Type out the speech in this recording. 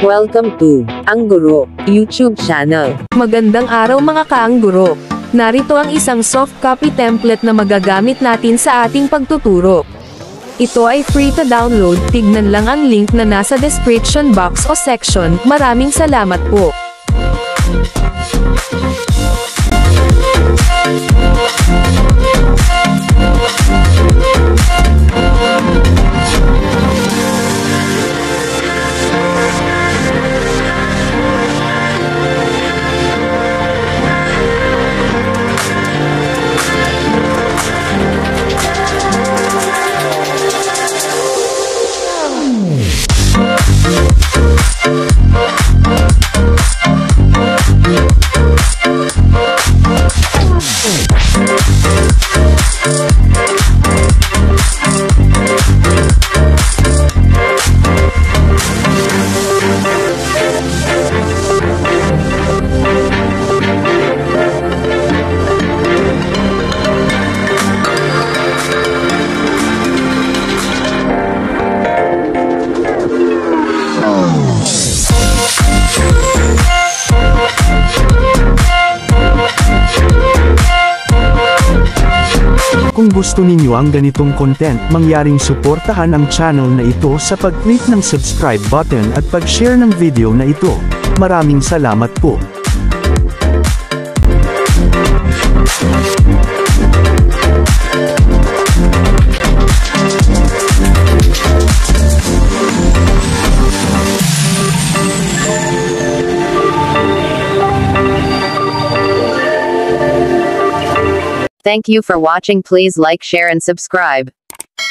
Welcome to Ang Guro YouTube channel. Magandang araw mga kaangguro. Narito ang isang soft copy template na magagamit natin sa ating pagtuturo. Ito ay free to download, tignan lang ang link na nasa description box o section. Maraming salamat po. Kung gusto ninyo ang ganitong content, mangyaring suportahan ang channel na ito sa pag-click ng subscribe button at pag-share ng video na ito. Maraming salamat po. Thank you for watching. Please like, share and subscribe.